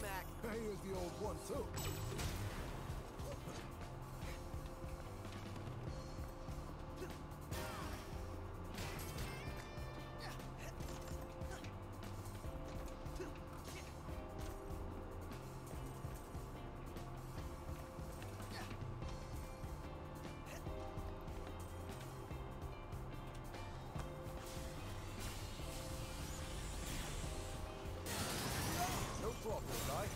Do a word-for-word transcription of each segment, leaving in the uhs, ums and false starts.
Mac. Here's the old one, too. No problem, guy.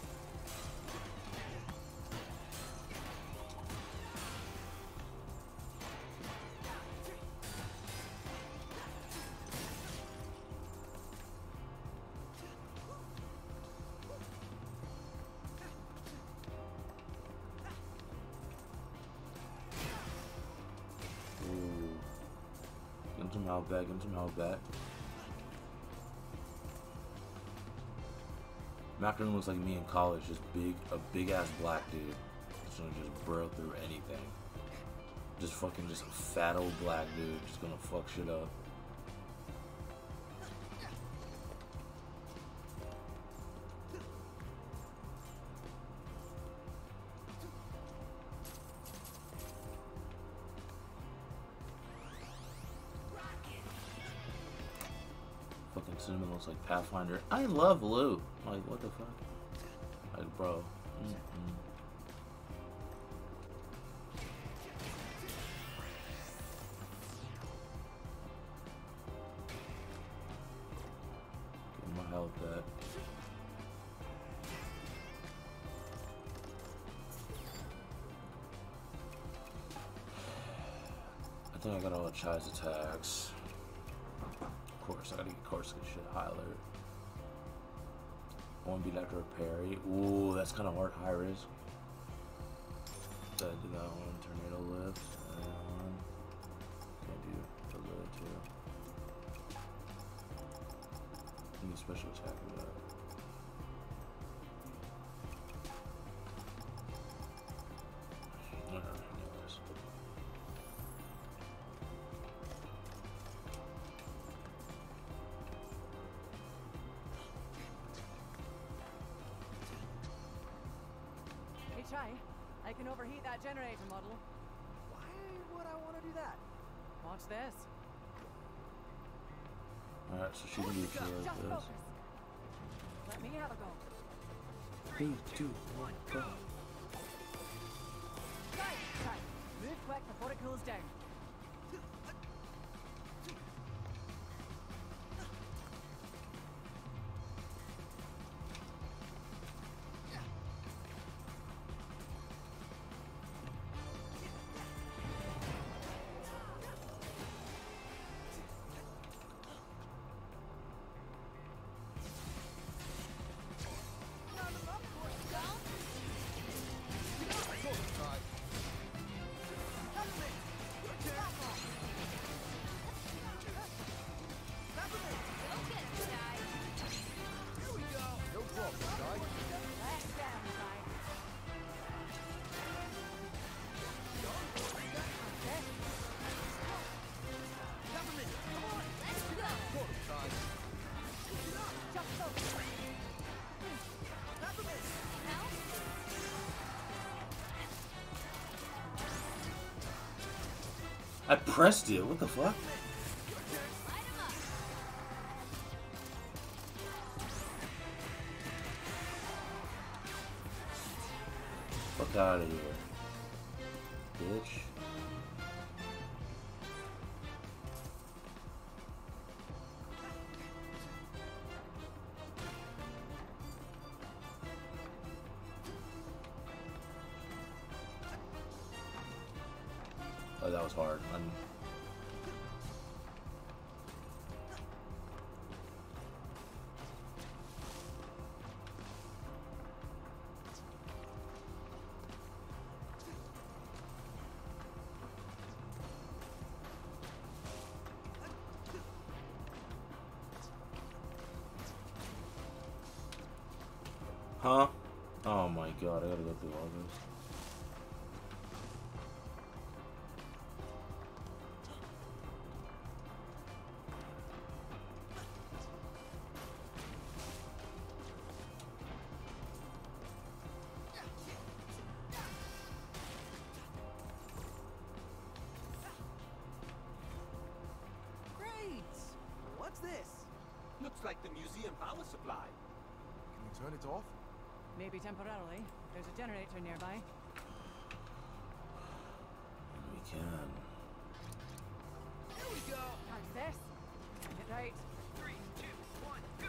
Ooh. Get him some health back, get him some health back. Macaron looks like me in college, just big, a big ass black dude. Just gonna just burrow through anything. Just fucking, just a fat old black dude, just gonna fuck shit up. Fucking Cinnamon looks like Pathfinder. I love Lou. Like, what the fuck? Like, bro. Mm-hmm. Get my health back. I think I got all the Chai's attacks. Of course, I gotta get Corsican shit high alert. One beat after a parry. Ooh, that's kind of hard. High risk. So I do that one. Tornado lift. And that one. Can't do the lift too. Need a special attack for that. Whatever. Anyways. Try. I can overheat that generator model. Why would I want to do that? Watch this. Alright, so she can do shit like Just this. focus. Let me have a go. Three, two, one, go. Try. Try. Move quick before it cools down. I pressed it. What the fuck? Fuck out of here, bitch. Oh, that was hard. I'm... Huh? Oh my god, I gotta go through all this. Looks like the museum power supply. Can we turn it off? Maybe temporarily. There's a generator nearby. Maybe we can. Here we go. How's this? Get right. Three, two, one, go.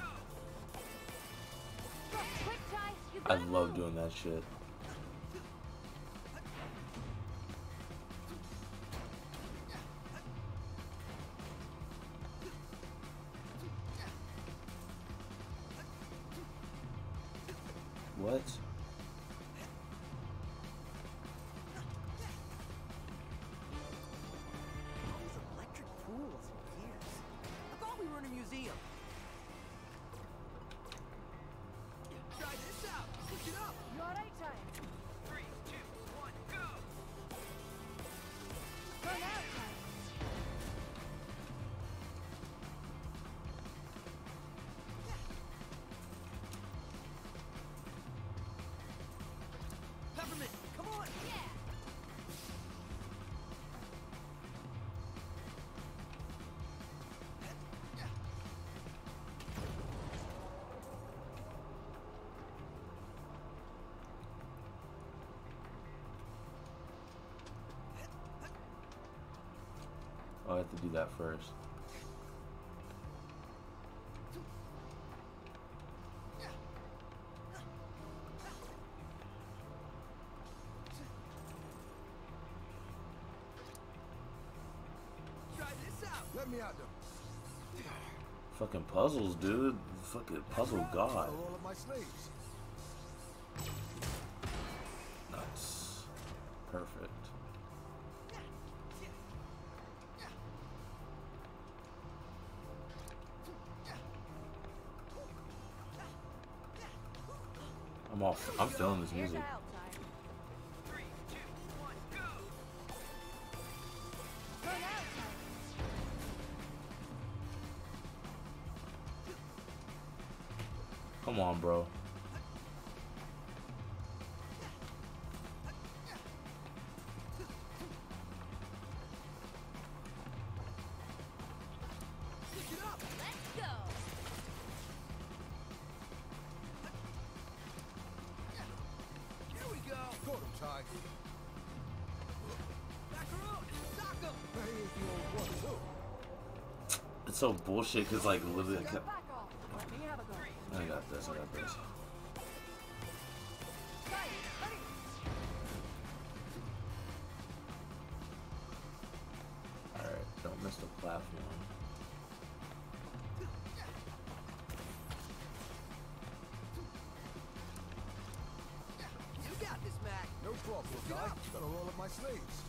Go, quick, Ty. You I gotta love move. doing that shit. What? All these electric pools and gears. I thought we were in a museum. Try this out. Push it up. You alright, Ty? Three, two, one, go. Go now, Ty. Peppermint, come on. Yeah. Oh, I have to do that first. Try this out. Let me out them. Fucking puzzles, dude. Fucking puzzle god. Are all of my slaves. Nice. Perfect. I'm off. I'm feeling this Here's music. to help, Ty. Three, two, one, go. Go now, Ty. Come on, bro. Push it up. Let's go. Here we go. Got him, Ty. Back her up. Sock him. Hey, the old one, too. It's so bullshit because, like, literally, I Back kept. off. Let me have a go. I got this. I got this. Ty, hurry. Alright, don't miss the platform. You got this, Mac. No problem, guy. Got all of my slaves.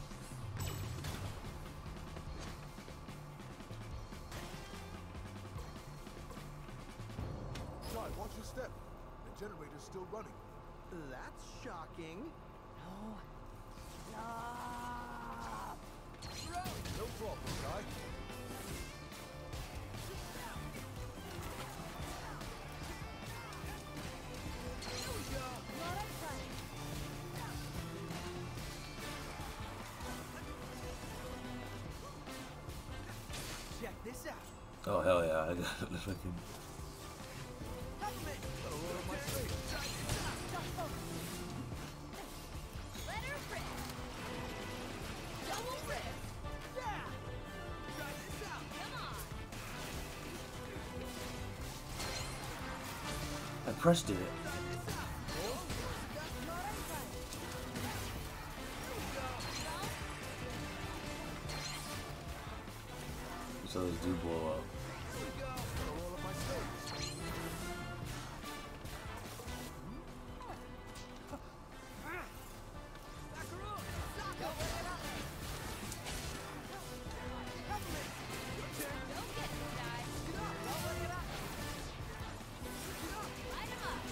Ty, watch your step. The generator's still running. That's shocking. No. Stop. No problem, guy. Here we go. You alright, Ty? Check this out. Oh, hell yeah. I got the fucking. Peppermint. Got all of my slaves. Try this out. Just focus. Let her rip. Double rip. Yeah. Try this out. Come on. I pressed it. Try this out. You alright, Ty? So those do blow up. Here we go. Got all of my slaves. Back her up. Sock him. Peppermint. Your turn. Don't get me, Ty. Get up. Don't worry about it. Get up. Light him up.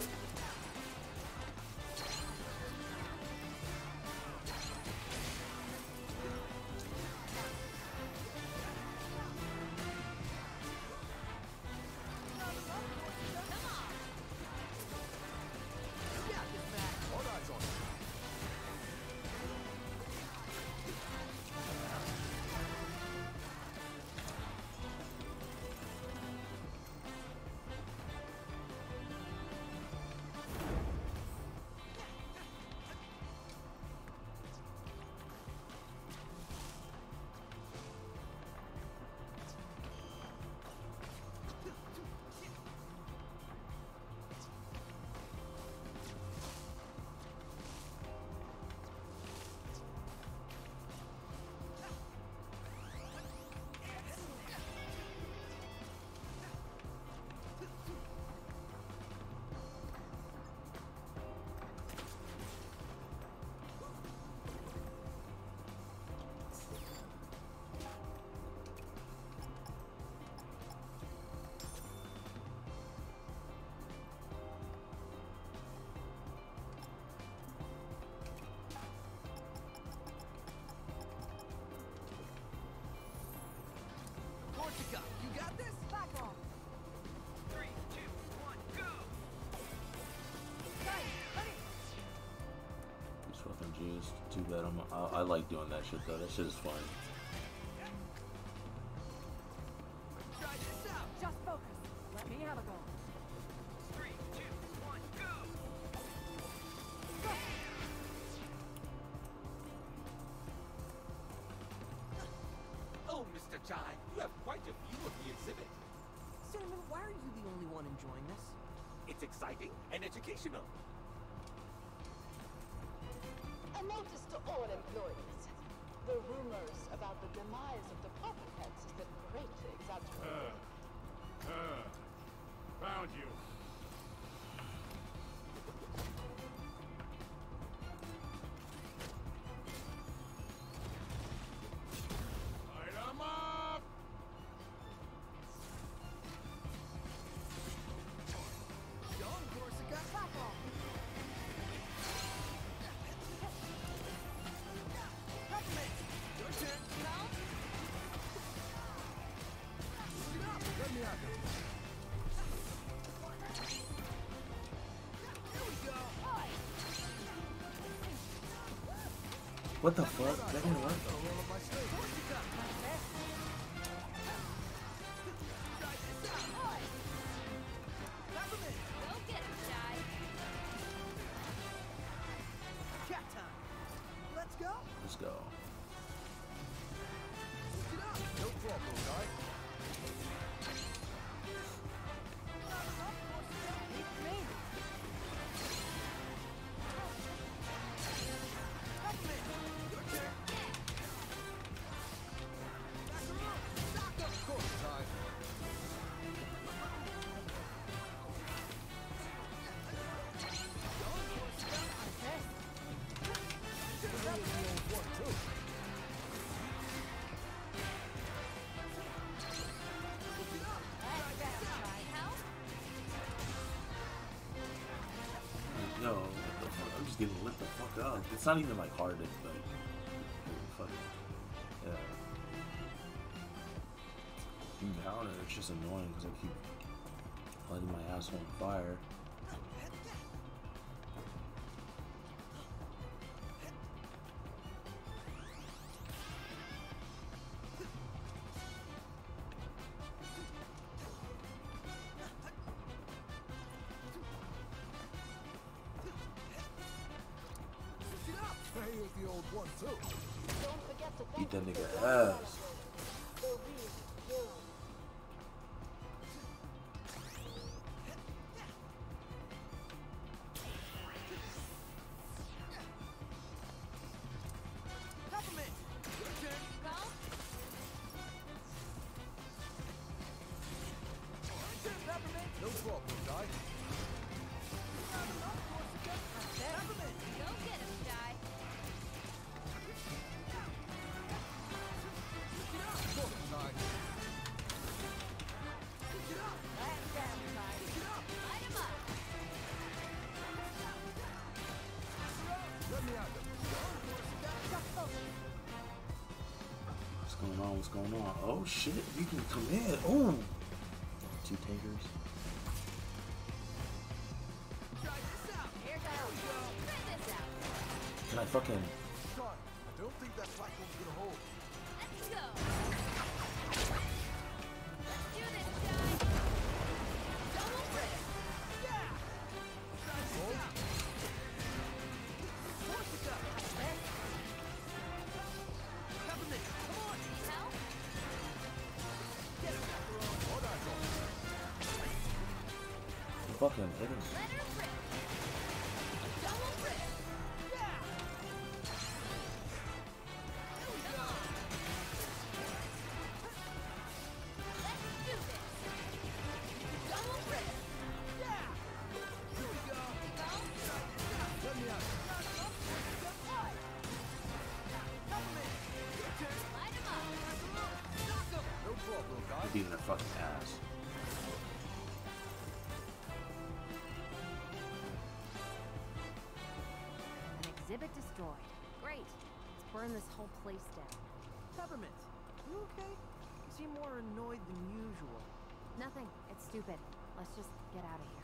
It's too bad. I'm, I, I like doing that shit though. That shit is fun. Try this out. Just focus. Let me have a go. Three, two, one, go. Oh, Mister Chai, you have quite a view of the exhibit. Cinnamon, why are you the only one enjoying this? It's exciting and educational. A notice to all employees. The rumors about the demise of department heads has been greatly exaggerated. Uh, found you. Light 'em up! John Corsica. Clap off. Peppermint. Your turn. Let me have them. Here we go. What the fuck? That didn't work. I'll roll up my sleeves. Corsica. Try this out. Peppermint. Go get him, Chai. Cat time. Let's go. Let's go. Switch it up. No problem, guy. Beat me. Peppermint. Your turn. Back her up. Stock up. Of course, Ty. John Corsica. Okay. The old one, too. Switch it up. That's better, Chai. Help? Yo, what the fuck? I'm just getting lit the fuck up. It's not even like hard to like fucking yeah. Encounter. It's just annoying because I keep lighting my ass on fire. Switch it up. Here's the old one, too. Don't forget to Beat thank that the nigga young ass. managers. The real heroes. Peppermint. Your turn. Go? Your turn, Peppermint. No problem, guy. Peppermint. Go get him, Chai. Switch it up. Of course, Ty. Switch it up. That's down, Chai. Switch it up. Light him up. Let me have them. Just focus. What's going on? What's going on? Oh shit! You can come in. Oh, two tankers. Try this out. Here goes. Try this out. Can I fucking? Ty, I don't think that platform's gonna hold. Let's go. Let's do this, Chai. Double grip. Yeah. Try this out. Corsica. Peppermint. Come on. Need help? Get him, Macaron. What I got? Fucking hit him. Let her rip. Double grip. Yeah. Here we go. Let's do this. Double grip. Yeah. Here we go. Go. Let me have them. Peppermint. Your turn. Light him up. Knock him. No problem, guy. I'm beating their fucking ass. An exhibit destroyed. Great. Let's burn this whole place down. Peppermint. You okay? You seem more annoyed than usual. Nothing. It's stupid. Let's just get out of here.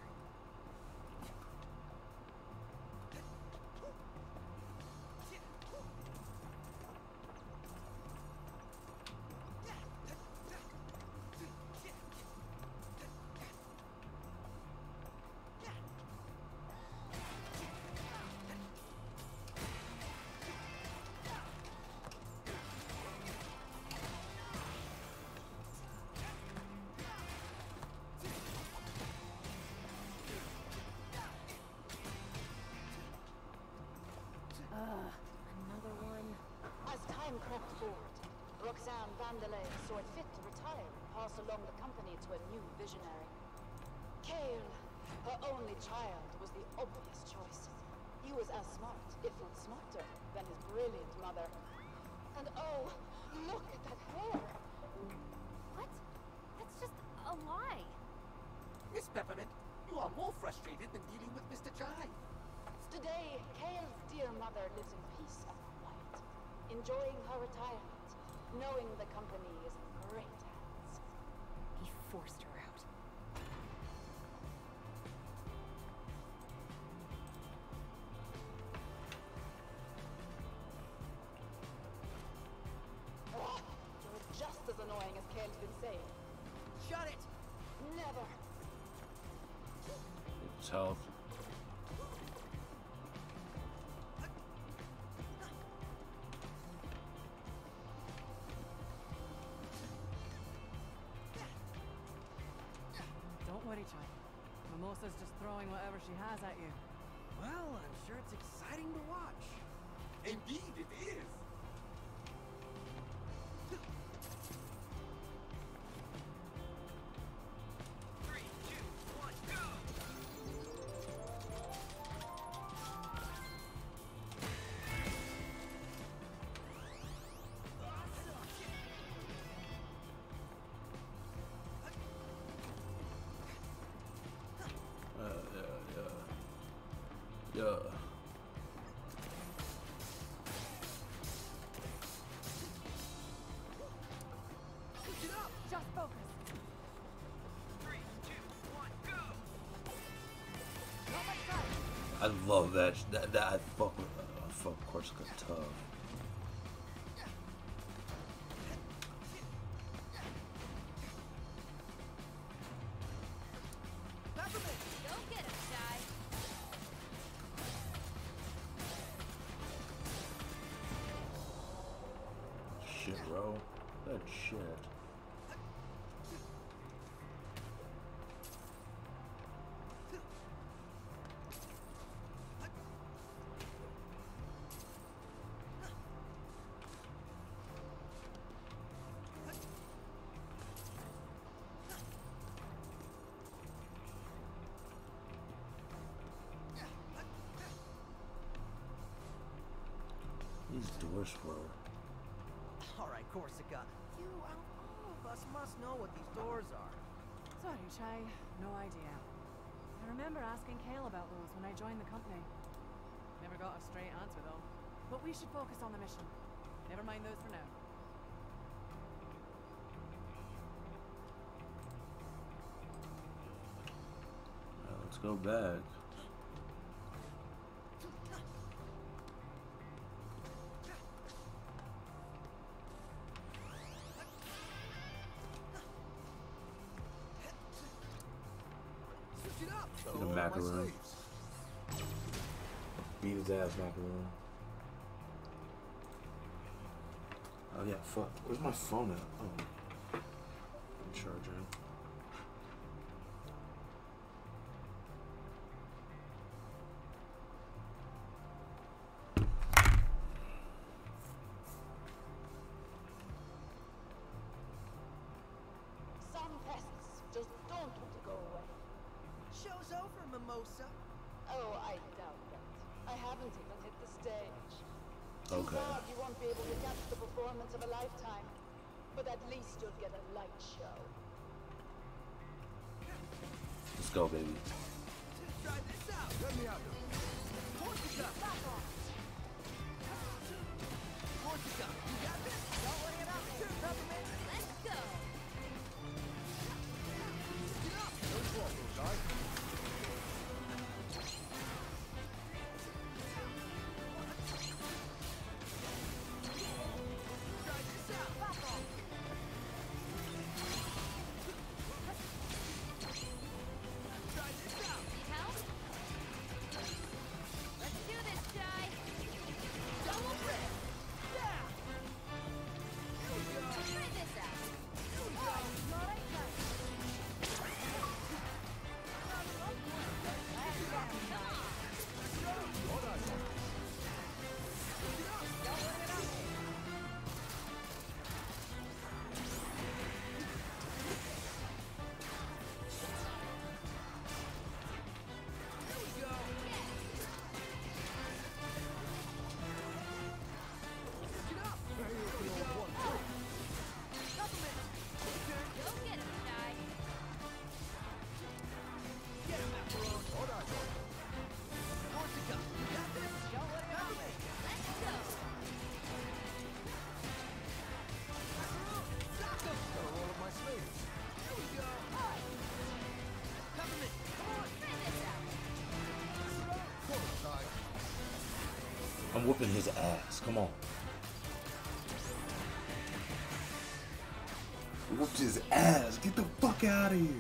Mandalay saw it fit to retire and pass along the company to a new visionary. Kale, her only child, was the obvious choice. He was as smart, if not smarter, than his brilliant mother. And oh, look at that hair! What? That's just a lie. Miss Peppermint, you are more frustrated than dealing with Mister Chai. Today, Kale's dear mother lives in peace and quiet, enjoying her retirement, knowing the company is in great hands. He forced her out. Oh, you're just as annoying as Kale's been saying. Shut it! Never. It's health. Don't worry, Chai. Mimosa's just throwing whatever she has at you. Well, I'm sure it's exciting to watch. Indeed, it is. Three, two, one, go! Uh, yeah, yeah. Yeah. Switch it up! Just focus. Three, two, one, go! Not much time. I love that. sh- That, that I fuck with. Uh, fuck Corsica tough. Peppermint! Go get him, Chai. Shit, bro. That shit. These doors were. Alright, Corsica. You, out of all of us, must know what these doors are. Sorry, Chai. No idea. I remember asking Kale about those when I joined the company. Never got a straight answer, though. But we should focus on the mission. Never mind those for now. Alright, let's go back. Switch it up! The Oh, my macaroon. slaves. Beat his ass, macaroon. Oh yeah, fuck. Where's my phone at? Oh. I'm charging. Some pests just don't want to go away. Show's over, Mimosa. Oh, I doubt that. I haven't even hit the stage. Too Okay. bad you won't be able to catch the performance of a lifetime. But at least you'll get a light show. Let's go, baby. Try this out. Let me out there. Corsica! Corsica, you got this? Don't worry about me. Peppermint. Let's go. Get up. No trouble, guys. Try this out. Back off. Try this out. Need help? I'm whooping his ass. Come on. Whooped his ass. Get the fuck out of here.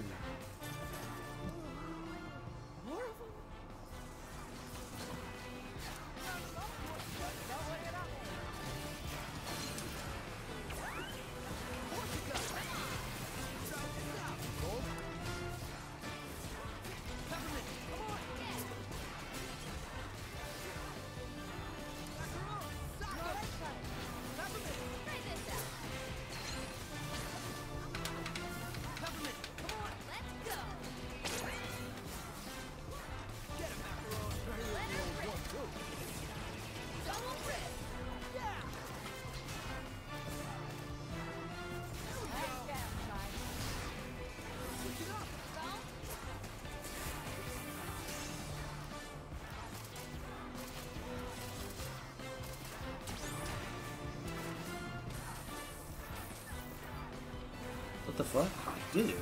What the fuck? I did it.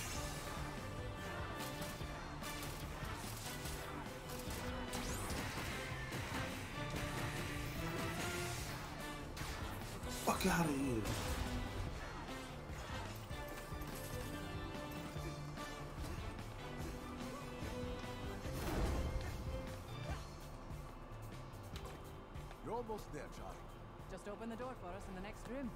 Fuck out of here. You're almost there, Charlie. Just open the door for us in the next room.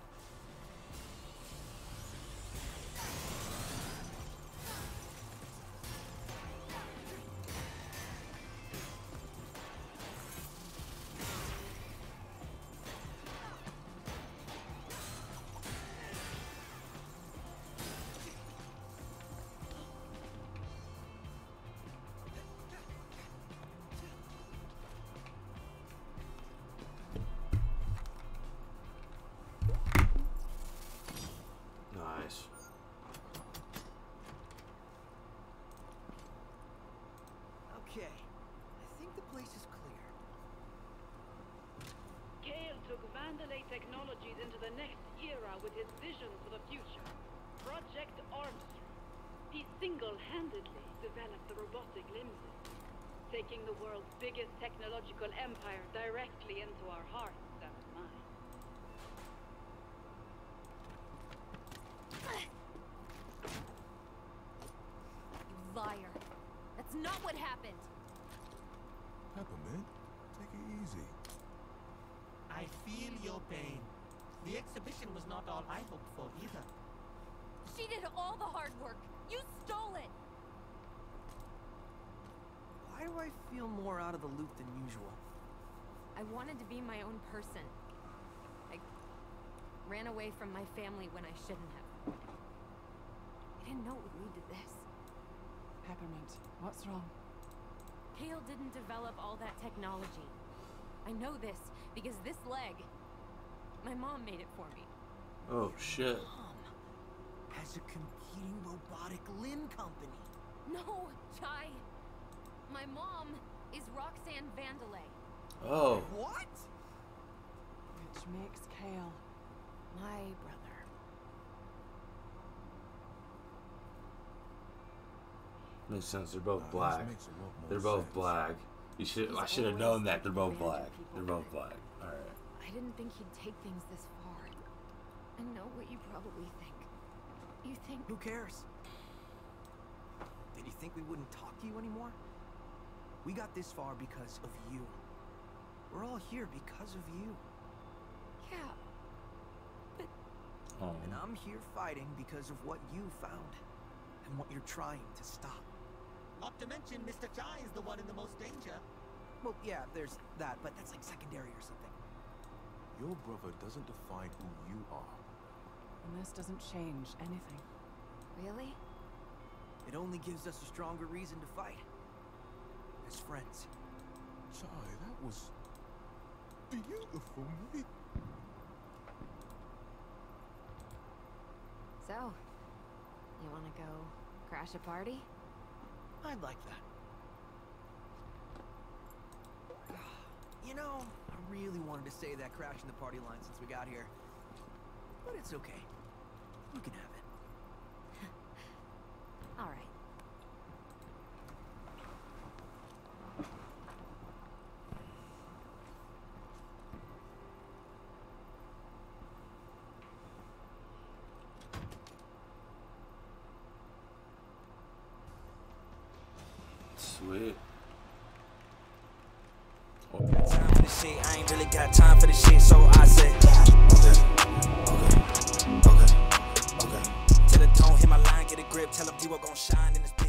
Nice. Okay, I think the place is clear. Kale took Vandalay Technologies into the next era with his vision for the future. Project Armstrong. He single-handedly developed the robotic limb system, taking the world's biggest technological empire directly into our hearts and minds. Liar. That's not what happened. Peppermint, take it easy. I feel your pain. The exhibition was not all I hoped for either. She did all the hard work. You stole it. Why do I feel more out of the loop than usual? I wanted to be my own person. I ran away from my family when I shouldn't have. I didn't know it would lead to this. Peppermint, what's wrong? Kale didn't develop all that technology. I know this because this leg, my mom made it for me. Oh shit. Mom has a competing robotic limb company. No, Chai. My mom is Roxanne Vandalay. Oh. What? Which makes Kale My brother. Makes sense. They're both Now, this black. makes a lot more They're both sense. black. You should. He's I should have always known that. They're taken both black. advantage of people. They're both black. All right. I didn't think he'd take things this far. I know what you probably think. You think Who cares? Did you think we wouldn't talk to you anymore? We got this far because of you. We're all here because of you. Yeah. Oh. And I'm here fighting because of what you found. And what you're trying to stop. Not to mention Mister Chai is the one in the most danger. Well, yeah, there's that, but that's like secondary or something. Your brother doesn't define who you are. And this doesn't change anything. Really? It only gives us a stronger reason to fight. As friends. Chai, that was beautiful, mate. So, you want to go crash a party? I'd like that. You know, I really wanted to say that crashing the party line since we got here. But it's okay. You can have it. All right. Sweet. Time for the shit, I ain't really got time for the shit, so I say, okay, okay, okay, okay. Tell the tone, hit my line, get a grip, tell them you are gon' shine in this.